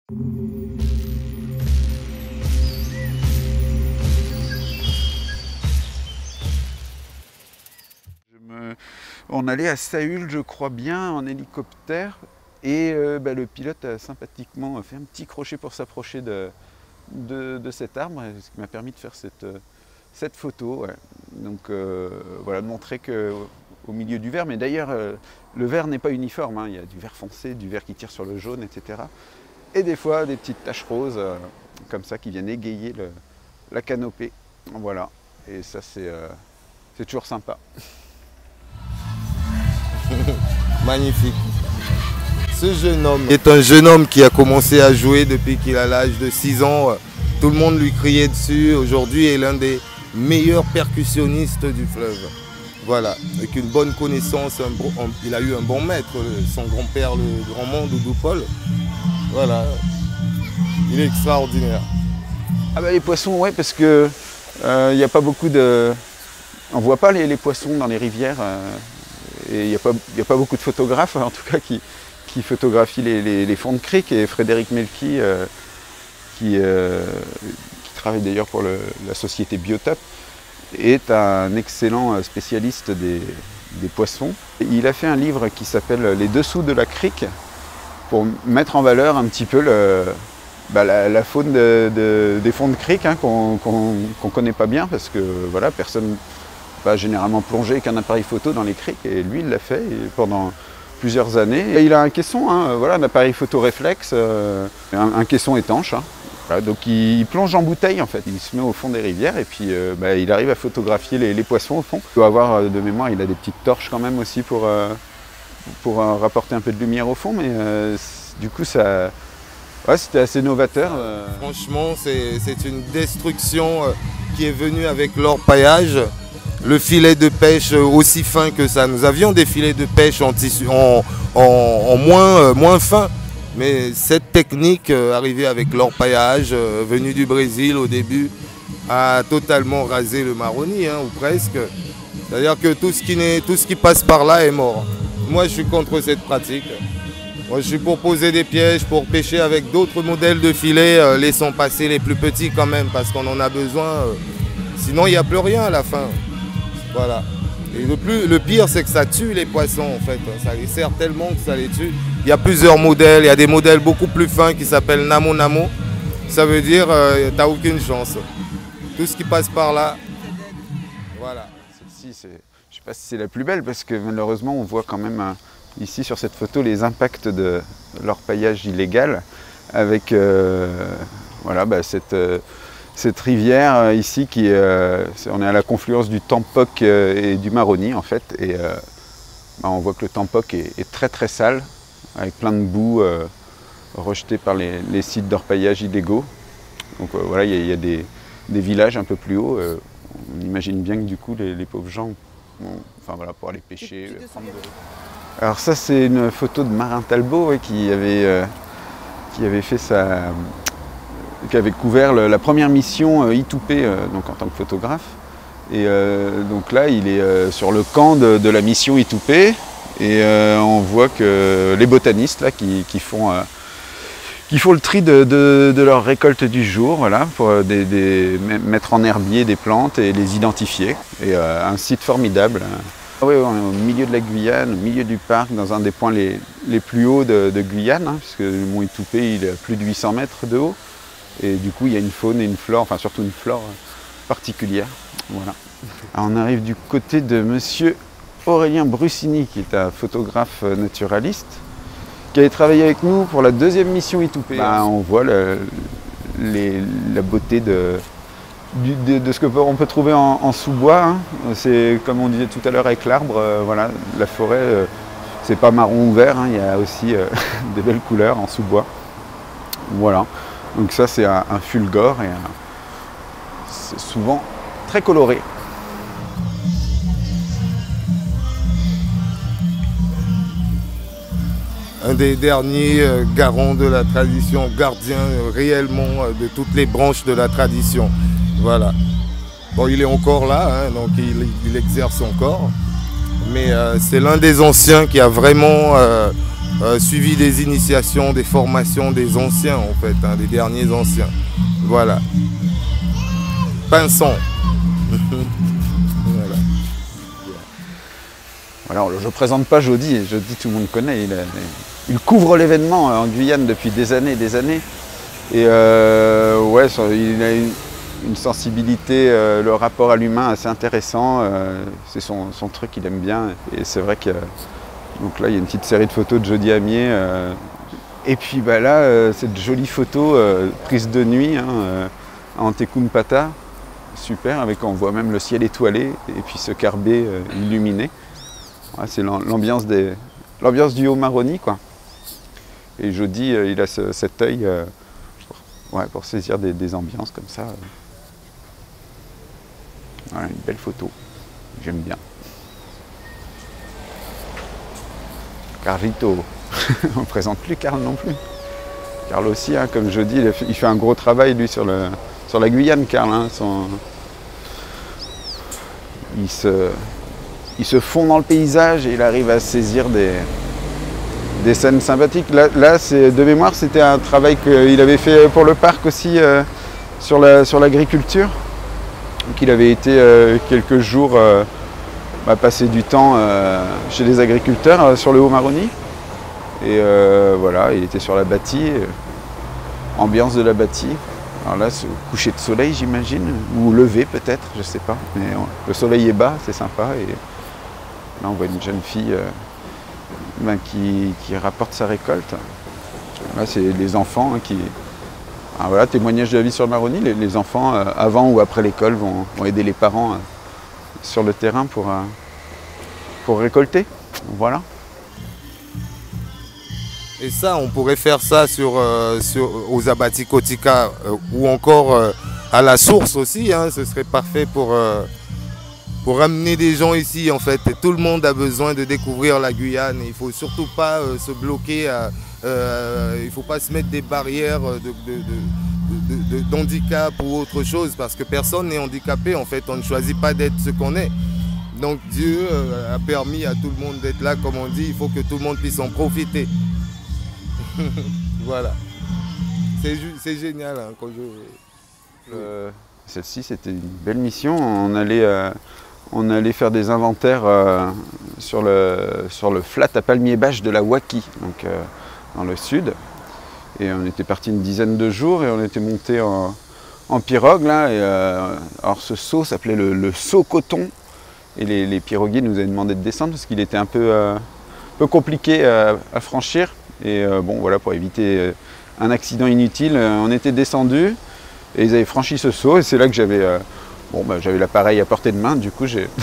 On allait à Saül, je crois bien, en hélicoptère. Et le pilote a sympathiquement fait un petit crochet pour s'approcher de cet arbre, ce qui m'a permis de faire cette photo. Ouais. Donc voilà, de montrer qu'au milieu du vert, mais d'ailleurs le vert n'est pas uniforme, hein. Il y a du vert foncé, du vert qui tire sur le jaune, etc. Et des fois des petites taches roses comme ça qui viennent égayer la canopée. Voilà, et ça c'est toujours sympa. Magnifique. Ce jeune homme est un jeune homme qui a commencé à jouer depuis qu'il a l'âge de 6 ans. Tout le monde lui criait dessus. Aujourd'hui, il est l'un des meilleurs percussionnistes du fleuve. Voilà, avec une bonne connaissance, il a eu un bon maître, son grand-père, le grand monde, Doudou Paul. Voilà, il est extraordinaire. Ah bah les poissons, ouais, parce que il n'y a pas beaucoup de... On ne voit pas les poissons dans les rivières. Et il n'y a pas beaucoup de photographes, en tout cas, qui photographient les fonds de crique. Et Frédéric Melki, qui travaille d'ailleurs pour la société Biotop, est un excellent spécialiste des poissons. Il a fait un livre qui s'appelle « Les dessous de la crique » pour mettre en valeur un petit peu la faune des fonds de crique, hein, qu'on ne connaît pas bien, parce que voilà, personne va généralement plonger avec un appareil photo dans les criques, et lui il l'a fait pendant plusieurs années. Et il a un caisson, hein, voilà, un appareil photo réflexe, un caisson étanche. Hein. Voilà, donc il plonge en bouteille en fait, il se met au fond des rivières et puis il arrive à photographier les poissons au fond. Il doit avoir de mémoire, il a des petites torches quand même aussi pour rapporter un peu de lumière au fond, mais du coup ça, ouais, c'était assez novateur. Franchement, c'est une destruction qui est venue avec l'orpaillage. Le filet de pêche aussi fin que ça. Nous avions des filets de pêche en tissu, en moins fin. Mais cette technique arrivée avec l'orpaillage, venu du Brésil au début, a totalement rasé le marronnier, hein, ou presque. C'est-à-dire que tout ce qui passe par là est mort. Moi, je suis contre cette pratique. Moi, je suis pour poser des pièges, pour pêcher avec d'autres modèles de filets, laissant passer les plus petits quand même, parce qu'on en a besoin. Sinon, il n'y a plus rien à la fin. Voilà. Et le pire, c'est que ça tue les poissons, en fait. Ça les sert tellement que ça les tue. Il y a plusieurs modèles. Il y a des modèles beaucoup plus fins qui s'appellent Namo Namo. Ça veut dire tu n'as aucune chance. Tout ce qui passe par là, voilà. Celle-ci, je ne sais pas si c'est la plus belle, parce que malheureusement, on voit quand même ici sur cette photo les impacts de l'orpaillage illégal avec voilà, cette rivière ici on est à la confluence du Tampoc et du Maroni en fait, et on voit que le Tampoc est très très sale, avec plein de boue rejetée par les sites d'orpaillage illégaux. Donc voilà, il y a des villages un peu plus haut. On imagine bien que du coup les pauvres gens, enfin voilà, pour aller pêcher. Alors ça, c'est une photo de Marin Talbot, ouais, qui avait fait qui avait couvert la première mission Itoupé, donc en tant que photographe. Et donc là, il est sur le camp de la mission Itoupé, et on voit que les botanistes là, qui font le tri de leur récolte du jour, voilà, pour mettre en herbier des plantes et les identifier. Et un site formidable. Oui, on est au milieu de la Guyane, au milieu du parc, dans un des points les plus hauts de Guyane, hein, puisque le mont Itoupé, il est à plus de 800 mètres de haut. Et du coup, il y a une faune et une flore, enfin surtout une flore particulière. Voilà. Alors, on arrive du côté de monsieur Aurélien Brussini, qui est un photographe naturaliste, qui avait travaillé avec nous pour la deuxième mission Itoupé. On voit la beauté de ce qu'on peut trouver en sous-bois. Hein. C'est comme on disait tout à l'heure avec l'arbre, voilà, la forêt, c'est pas marron ou vert, hein, il y a aussi des belles couleurs en sous-bois. Voilà. Donc ça, c'est un fulgore et c'est souvent très coloré. Un des derniers garants de la tradition, gardien réellement de toutes les branches de la tradition. Voilà. Bon, il est encore là, hein, donc il exerce encore. Mais c'est l'un des anciens qui a vraiment suivi des initiations, des formations des anciens en fait, hein, des derniers anciens. Voilà. Pinson. Voilà. Alors, je ne présente pas Jody, Jody tout le monde connaît, il couvre l'événement en Guyane depuis des années et des années. Et ouais, il a une sensibilité, le rapport à l'humain assez intéressant, c'est son truc, il aime bien. Et c'est vrai que donc là il y a une petite série de photos de Jody Amier. Et puis bah, là, cette jolie photo prise de nuit hein, à Antekoumpata, super, avec on voit même le ciel étoilé et puis ce carbet illuminé. Ouais, c'est l'ambiance du Haut-Maroni, quoi. Et Jody, il a cet œil ouais, pour saisir des ambiances comme ça. Voilà, une belle photo, j'aime bien. Carlito, on ne présente plus Carl non plus. Carl aussi, hein, comme Jody, il fait un gros travail lui sur la Guyane, Carl. Hein, il se fond dans le paysage et il arrive à saisir des scènes sympathiques. Là de mémoire, c'était un travail qu'il avait fait pour le parc aussi sur l'agriculture. Donc il avait été quelques jours passer du temps chez les agriculteurs sur le Haut-Maroni. Et voilà, il était sur la bâtie, ambiance de la bâtie. Alors là, ce coucher de soleil, j'imagine, ou lever peut-être, je sais pas. Mais le soleil est bas, c'est sympa. Et là, on voit une jeune fille qui rapporte sa récolte. Là, c'est les enfants hein, qui... Alors voilà, témoignage de la vie sur le Maroni. Les enfants, avant ou après l'école, vont aider les parents sur le terrain pour récolter. Voilà. Et ça, on pourrait faire ça aux Abati-Kotika ou encore à la source aussi. Hein, ce serait parfait pour amener des gens ici en fait. Et tout le monde a besoin de découvrir la Guyane. Il ne faut surtout pas se bloquer. Il ne faut pas se mettre des barrières d'handicap ou autre chose parce que personne n'est handicapé en fait. On ne choisit pas d'être ce qu'on est. Donc Dieu a permis à tout le monde d'être là, comme on dit. Il faut que tout le monde puisse en profiter. Voilà. C'est génial. Hein, Celle-ci, c'était une belle mission. On allait faire des inventaires sur le flat à palmier bâche de la Waki, donc dans le sud. Et on était parti une dizaine de jours et on était monté en pirogue. Là, et, alors ce saut s'appelait le saut coton. Et les piroguiers nous avaient demandé de descendre parce qu'il était un peu compliqué à franchir. Et bon, voilà, pour éviter un accident inutile, on était descendus et ils avaient franchi ce saut. Et c'est là que j'avais l'appareil à portée de main. Du coup, j'ai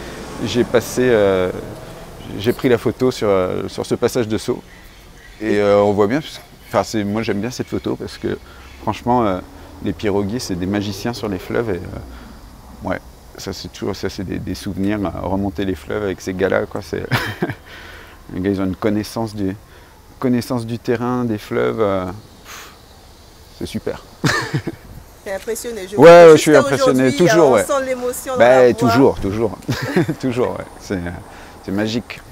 pris la photo sur ce passage de saut. Et on voit bien, moi j'aime bien cette photo parce que franchement, les piroguiers, c'est des magiciens sur les fleuves. Et ouais, ça c'est des souvenirs à remonter les fleuves avec ces gars-là. Les gars, ils ont une connaissance du terrain, des fleuves. C'est super. T'es impressionné, ouais, je suis impressionné, toujours. On ouais. sent l'émotion dans la voix. Toujours. Toujours, ouais. C'est magique.